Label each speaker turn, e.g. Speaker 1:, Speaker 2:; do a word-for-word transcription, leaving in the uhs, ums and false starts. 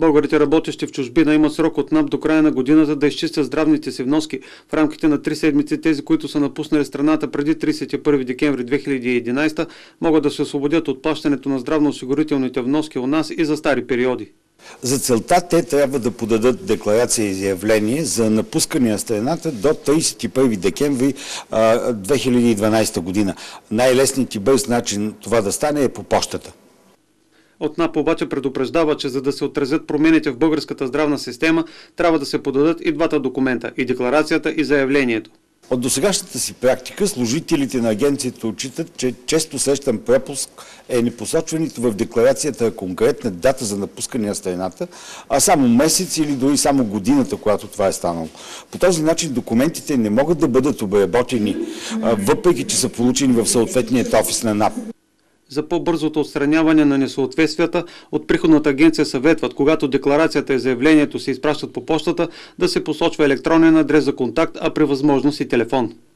Speaker 1: Българите, работещи в чужбина, имат срок от НАП до края на годината да изчистят здравните си вноски. В рамките на три седмици тези, които са напуснали страната преди тридесет и първи декември две хиляди и единадесета, могат да се освободят от плащането на здравноосигурителните вноски у нас и за стари периоди.
Speaker 2: За целта те трябва да подадат декларация и заявление за напускане на страната до тридесет и първи декември две хиляди и дванадесета година. Най-лесният и бърз начин това да стане е по пощата.
Speaker 1: От НАП обаче предупреждава, че за да се отразят промените в българската здравна система, трябва да се подадат и двата документа – и декларацията, и заявлението.
Speaker 2: От досегашната си практика служителите на агенцията отчитат, че често срещан пропуск е непосочването в декларацията конкретна дата за напускане на страната, а само месец или дори само годината, когато това е станало. По този начин документите не могат да бъдат обработени, въпреки че са получени в съответният офис на НАП.
Speaker 1: За по-бързото отстраняване на несъответствията от Приходната агенция съветват, когато декларацията и заявлението се изпращат по пощата, да се посочва електронен адрес за контакт, а при възможност и телефон.